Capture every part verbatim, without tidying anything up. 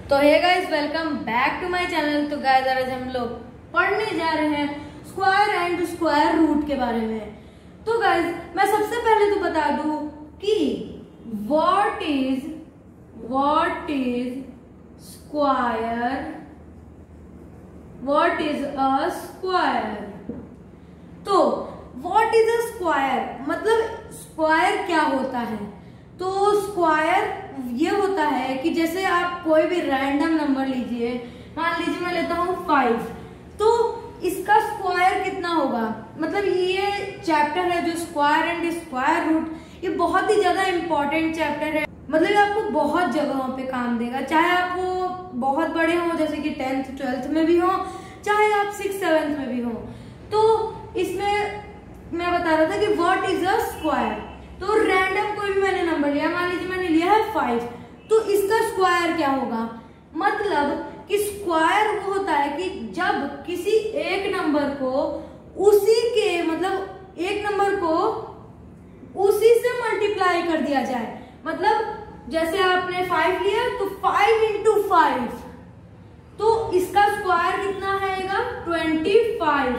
तो hey guys, welcome back to my channel. तो guys आज हम लोग पढ़ने जा रहे हैं स्क्वायर एंड स्क्वायर रूट के बारे में। तो गाइस मैं सबसे पहले तो बता दूं कि what is what is square what is a square. तो व्हाट इज अ स्क्वायर मतलब स्क्वायर क्या होता है। तो स्क्वायर ये होता है कि जैसे आप कोई भी रैंडम नंबर लीजिए, मान लीजिए मैं लेता हूँ फाइव, तो इसका स्क्वायर कितना होगा। मतलब ये चैप्टर है जो स्क्वायर एंड स्क्वायर रूट, ये बहुत ही ज्यादा इंपॉर्टेंट चैप्टर है। मतलब ये आपको बहुत जगहों पे काम देगा, चाहे आप वो बहुत बड़े हो जैसे कि टेंथ ट्वेल्थ में भी हो, चाहे आप सिक्स सेवेंथ में भी हो। तो इसमें मैं बता रहा था कि व्हाट इज अ स्क्वायर। तो रैंडम कोई भी मैंने नंबर लिया, मान लीजिए मैंने लिया है फाइव, तो इसका स्क्वायर क्या होगा। मतलब कि स्क्वायर वो होता है कि जब किसी एक नंबर को उसी के मतलब एक नंबर को उसी से मल्टीप्लाई कर दिया जाए। मतलब जैसे आपने फाइव लिया तो फाइव इंटू फाइव, तो इसका स्क्वायर कितना आएगा ट्वेंटी फाइव।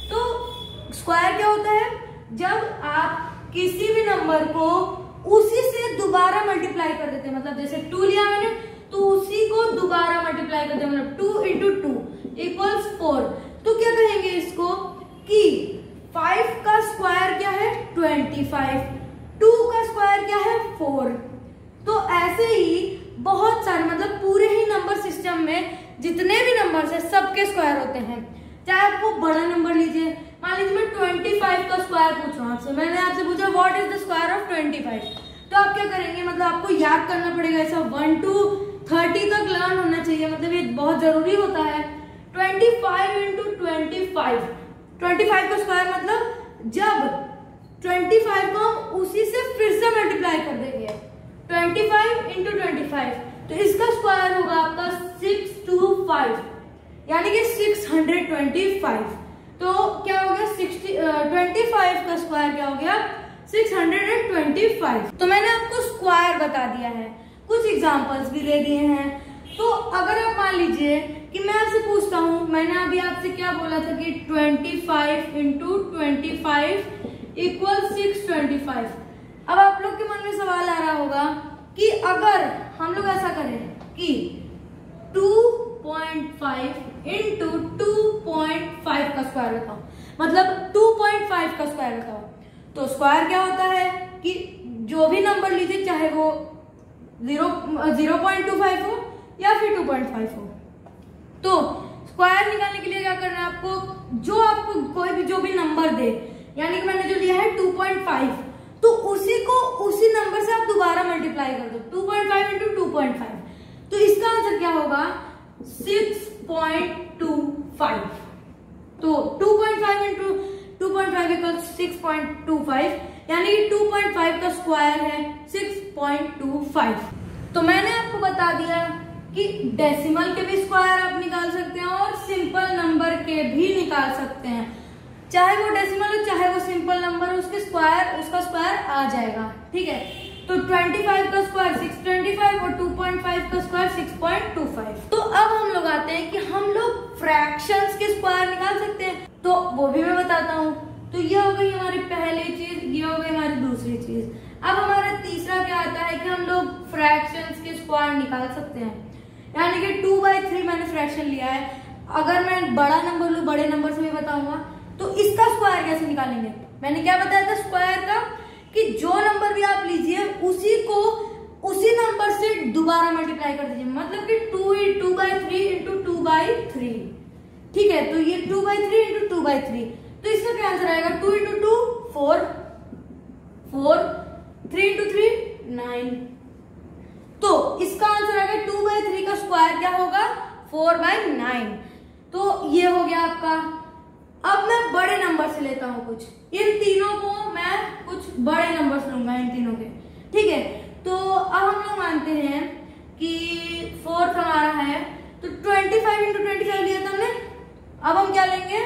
तो स्क्वायर क्या होता है, जब आप किसी भी नंबर को उसी से दोबारा मल्टीप्लाई कर देते हैं। मतलब जैसे टू लिया मैंने तो उसी को दोबारा मल्टीप्लाई करते हैं, मतलब two into two equals four. तो क्या कहेंगे इसको कि फाइव का स्क्वायर क्या है ट्वेंटी फाइव, टू का स्क्वायर क्या है फोर। तो ऐसे ही बहुत सारे मतलब पूरे ही नंबर सिस्टम में जितने भी नंबर है सबके स्क्वायर होते हैं। चाहे आप वो बड़ा नंबर लीजिए, मान लीजिए मैं ट्वेंटी फाइव का स्क्वायर पूछ रहा हूँ आपसे, मैंने आपसे पूछा what is the square of twenty five. तो आप क्या करेंगे, मतलब आपको याद करना पड़ेगा, ऐसा वन टू थर्टी तक लर्न होना चाहिए, मतलब ये बहुत जरूरी होता है। Twenty five into twenty five, twenty five का स्क्वायर मतलब जब ट्वेंटी फाइव को हम उसी से फिर से मल्टीप्लाई कर देंगे, twenty five into twenty five, तो इसका स्क्वायर होगा आपका सिक्स टू फाइव, यानी कि सिक्स हंड्रेड ट्वेंटी फाइव। तो क्या हो गया सिक्सटी ट्वेंटी फाइव का स्क्वायर क्या हो गया सिक्स हंड्रेड ट्वेंटी फाइव। तो मैंने आपको स्क्वायर बता दिया है, कुछ एग्जांपल्स भी दे दिए हैं। तो अगर आप मान लीजिए कि मैं आपसे पूछता हूँ, मैंने अभी आपसे क्या बोला था कि twenty five into twenty five equal six twenty five. अब आप लोग के मन में सवाल आ रहा होगा कि अगर हम लोग ऐसा करें कि two point five into two point five का स्क्वायर बताओ, मतलब टू पॉइंट फाइव का स्क्वायर बताओ। तो स्क्वायर क्या होता है कि जो भी नंबर लीजिए, चाहे वो zero zero point two five हो या फिर टू पॉइंट फाइव हो, तो स्क्वायर निकालने के लिए क्या करना है आपको, जो आपको कोई भी जो भी नंबर दे, यानी कि मैंने जो लिया है टू पॉइंट फाइव, तो उसी को उसी नंबर से आप दोबारा मल्टीप्लाई कर दो, two point five into two point five. तो इसका आंसर क्या होगा सिक्स पॉइंट टू फाइव। तो two point five into two point five equal six point two five, यानी कि टू पॉइंट फाइव का स्क्वायर है सिक्स पॉइंट टू फाइव। तो मैंने आपको बता दिया कि डेसिमल के भी स्क्वायर आप निकाल सकते हैं और सिंपल नंबर के भी निकाल सकते हैं। चाहे वो डेसिमल हो चाहे वो सिंपल नंबर हो, उसके स्क्वायर उसका स्क्वायर आ जाएगा। ठीक है, तो ट्वेंटी फाइव का स्क्वायर सिक्स ट्वेंटी फाइव और टू पॉइंट फाइव का square six point two five. तो अब हम लोग आते हैं कि हम लोग फ्रैक्शंस के स्क्वायर निकाल सकते हैं, तो वो भी मैं बताता हूँ। तो ये हो गई हमारी पहली चीज, ये हो गई हमारी दूसरी चीज। अब हमारा तीसरा क्या आता है कि हम लोग फ्रैक्शंस के स्क्वायर निकाल सकते हैं, यानी कि टू बाई थ्री मैंने फ्रैक्शन लिया है। अगर मैं बड़ा नंबर लूँ, बड़े नंबर से भी बताऊंगा, तो इसका स्क्वायर कैसे निकालेंगे। मैंने क्या बताया था स्क्वायर का कि जो नंबर भी आप लीजिए उसी को उसी नंबर से दोबारा मल्टीप्लाई कर दीजिए, मतलब कि two two by three into two by three. ठीक है, तो ये two by three into two by three, तो इसका क्या आंसर आएगा two into two four, four three into three nine. तो इसका आंसर आएगा टू बाई थ्री का स्क्वायर क्या होगा फोर बाई नाइन। तो ये हो गया आपका। अब मैं बड़े नंबर से लेता हूं कुछ, इन तीनों को मैं कुछ बड़े नंबर से लूंगा इन तीनों के। ठीक है, तो अब हम लोग मानते हैं कि फोर्थ हमारा है, तो twenty five into twenty five लिया था हमने। अब हम क्या लेंगे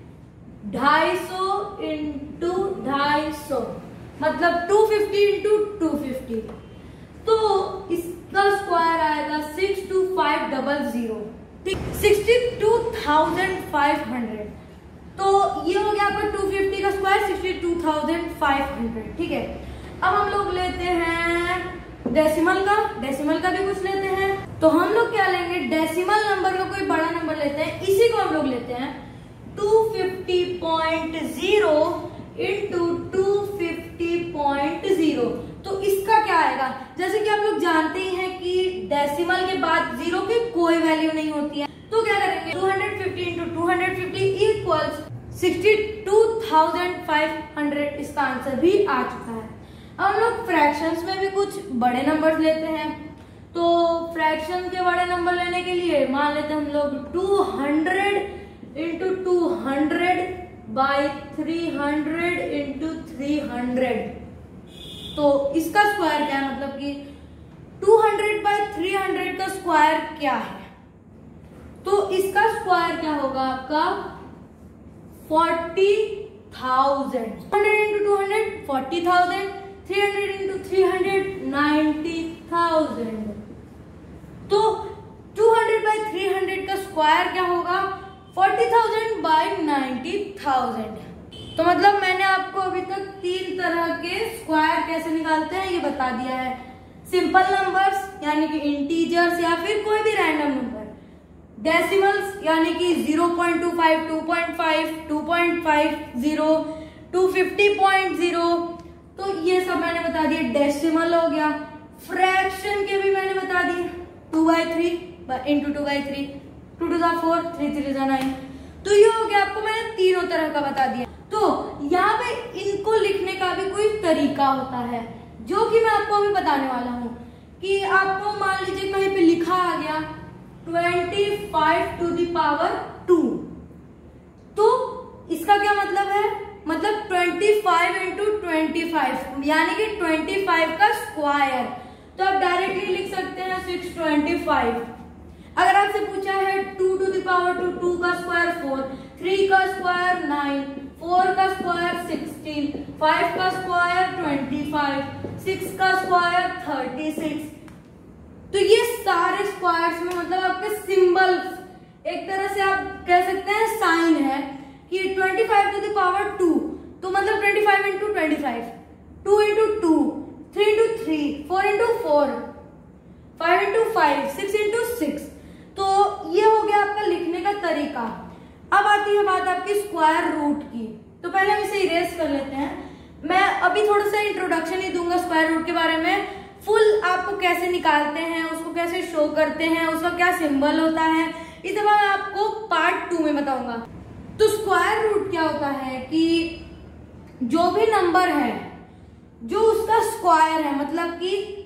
ढाई सौ इंटू ढाई सौ, मतलब two fifty into two fifty. तो इसका स्क्वायर आएगा six two five double zero, ठीक, sixty two thousand five hundred. तो ये हो गया आपका टू फिफ्टी का square, sixty two thousand five hundred, ठीक है। अब हम लोग लेते हैं डेसिमल का, डेसिमल का भी कुछ लेते हैं। तो हम लोग क्या लेंगे, डेसिमल नंबर का कोई बड़ा नंबर लेते हैं, इसी को हम लोग लेते हैं two fifty point zero into two fifty point zero. तो इसका क्या आएगा, जैसे कि आप लोग जानते ही हैं कि डेसिमल के बाद जीरो की कोई वैल्यू नहीं होती है, तो क्या करेंगे two fifty into two fifty equals sixty two thousand five hundred, इसका आंसर भी आ चुका है। अब हम लोग फ्रैक्शंस में भी कुछ बड़े नंबर लेते हैं। तो फ्रैक्शन के बड़े नंबर लेने के लिए मान लेते हैं हम लोग two hundred into two hundred by three hundred into three hundred. तो इसका स्क्वायर क्या है, मतलब कि two hundred by three hundred का स्क्वायर क्या है, तो इसका स्क्वायर क्या होगा आपका forty thousand. Hundred into two hundred forty thousand, three hundred into three hundred ninety thousand. तो two hundred by three hundred का स्क्वायर क्या होगा forty thousand by ninety thousand. तो मतलब मैंने आपको अभी तक तीन तरह के स्क्वायर कैसे निकालते हैं ये बता दिया है। सिंपल नंबर्स यानी कि इंटीजर्स या फिर कोई भी रैंडम नंबर, डेसिमल्स यानी कि zero point two five, two point five, two point five zero, two fifty point zero, तो ये सब मैंने बता दिया, डेसिमल हो गया। फ्रैक्शन के भी मैंने बता दिए, two by three into two by three, two two दा फोर, थ्री थ्री दा नाइन। तो ये हो गया, आपको मैंने तीनों तरह का बता दिया। तो यहाँ पे इनको लिखने का भी कोई तरीका होता है जो कि मैं आपको अभी बताने वाला हूँ। कि आपको मान लीजिए कहीं पे लिखा आ गया twenty five to the power two, तो इसका क्या मतलब है, मतलब twenty five into twenty five यानी कि ट्वेंटी फाइव का स्क्वायर। तो आप डायरेक्टली लिख सकते हैं सिक्स ट्वेंटी फाइव। अगर आपसे पूछा है two to the power two, two का स्क्वायर फोर, थ्री का स्क्वायर नाइन, फोर का स्क्वायर सिक्सटीन, फाइव का स्क्वायर ट्वेंटी फाइव, सिक्स का स्क्वायर थर्टी सिक्स। तो ये सारे स्क्वायर्स में मतलब आपके सिंबल्स, एक तरह से आप कह सकते हैं साइन है कि twenty five to the power two, तो मतलब twenty five into twenty five, two into two, three into three, four into four, five into five, six into six. तो ये हो गया आपका लिखने का तरीका। अब आती है बात आपकी स्क्वायर रूट की। तो पहले हम इसे इरेज कर लेते हैं। मैं अभी थोड़ा सा इंट्रोडक्शन ही दूंगा स्क्वायर रूट के बारे में, फुल आपको कैसे निकालते हैं, उसको कैसे शो करते हैं, उसका क्या सिंबल होता है, इसे मैं आपको पार्ट टू में बताऊंगा। तो स्क्वायर रूट क्या होता है कि जो भी नंबर है जो उसका स्क्वायर है, मतलब कि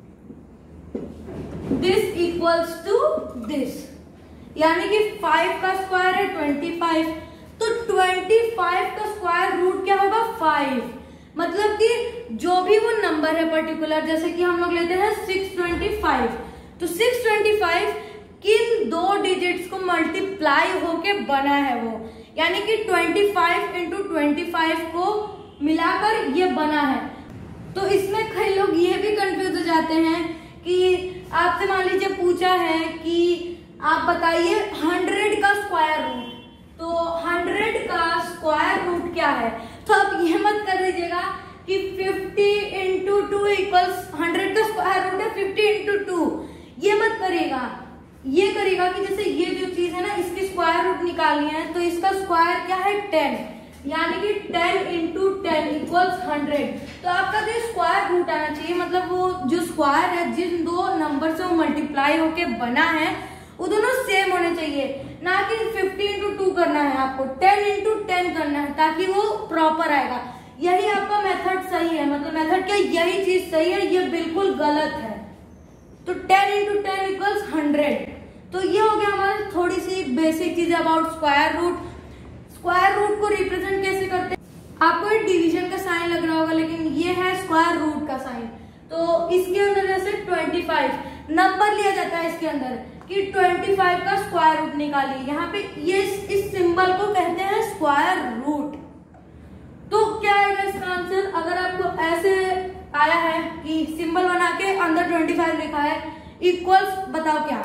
दिस इक्वल्स टू दिस, यानी कि फाइव का स्क्वायर है ट्वेंटी फाइव, तो ट्वेंटी फाइव का स्क्वायर रूट क्या होगा फाइव। मतलब कि जो भी वो नंबर है पर्टिकुलर, जैसे कि हम लोग लेते हैं सिक्स ट्वेंटी फाइव, तो सिक्स ट्वेंटी फाइव किन दो डिजिट्स को मल्टीप्लाई होके बना है वो, यानी कि twenty five into twenty five को मिलाकर ये बना है। तो इसमें कई लोग ये भी कंफ्यूज हो जाते हैं कि आपसे मान लीजिए पूछा है कि आप बताइए हंड्रेड का स्क्वायर रूट, तो हंड्रेड का स्क्वायर रूट क्या है, तो आप ये मत कर दीजिएगा कि fifty into two equals hundred का स्क्वायर रूट है फिफ्टी इंटू टू, ये मत करिएगा। ये करेगा कि जैसे ये जो चीज है ना इसकी स्क्वायर रूट निकालनी है, तो इसका स्क्वायर क्या है टेन, यानी कि ten into ten equals hundred. तो आपका जो स्क्वायर रूट आना चाहिए, मतलब वो जो स्क्वायर है जिन दो नंबर से वो मल्टीप्लाई होके बना है वो दोनों सेम होने चाहिए, ना कि फिफ्टी इंटू टू करना है, आपको टेन इंटू टेन करना है ताकि वो प्रॉपर आएगा। यही आपका मेथड सही है, मतलब मेथड क्या यही चीज सही है, ये बिल्कुल गलत है। तो ten into ten equals hundred. तो ये हो गया हमारी थोड़ी सी बेसिक चीज about square root. Square root को रिप्रेजेंट कैसे करते हैं, आपको एक डिवीजन का साइन लग रहा होगा, लेकिन ये है स्क्वायर रूट का साइन। तो इसके अंदर जैसे ट्वेंटी फाइव नंबर लिया जाता है इसके अंदर कि ट्वेंटी फाइव का स्क्वायर रूट निकालिए, यहाँ पे ये इस सिंबल को कहते हैं स्क्वायर रूट। तो क्या आएगा इसका आंसर, अगर आपको ऐसे आया है कि सिंबल बना के अंदर ट्वेंटी फाइव लिखा है इक्वल्स बताओ क्या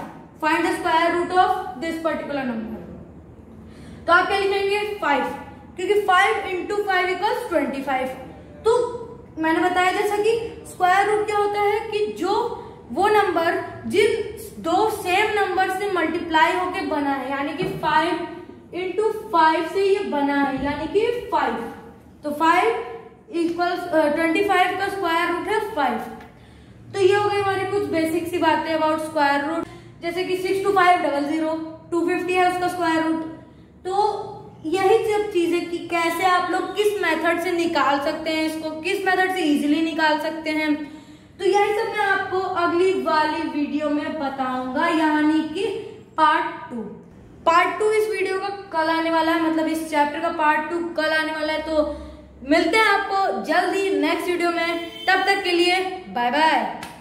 find the square root of this particular number. तो आप क्या लिखेंगे फाइव, क्योंकि five into five equals twenty five. तो मैंने बताया जैसा कि स्क्वायर रूट क्या होता है कि जो वो नंबर जिन दो सेम नंबर से मल्टीप्लाई होके बना है, यानी कि फाइव इंटू फाइव से ये बना है, यानी कि फाइव। तो फाइव इक्वल्स ट्वेंटी फाइव का स्क्वायर रूट है फाइव। तो ये हो गई हमारी कुछ बेसिक सी बातें अबाउट स्क्वायर रूट, जैसे कि six two five double zero, two fifty है उसका स्क्वायर रूट। तो यही सब चीजें कि कैसे आप लोग किस मेथड से निकाल सकते हैं इसको, किस मेथड से इजीली निकाल सकते हैं, तो यही सब मैं आपको अगली वाली वीडियो में बताऊंगा, यानी कि पार्ट टू। पार्ट टू इस वीडियो का कल आने वाला है, मतलब इस चैप्टर का पार्ट टू कल आने वाला है। तो मिलते हैं आपको जल्दी नेक्स्ट वीडियो में, तब तक के लिए बाय बाय।